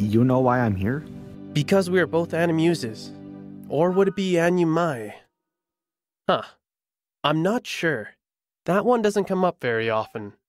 you know why I'm here? Because we are both animuses. Or would it be animai? Huh. I'm not sure. That one doesn't come up very often.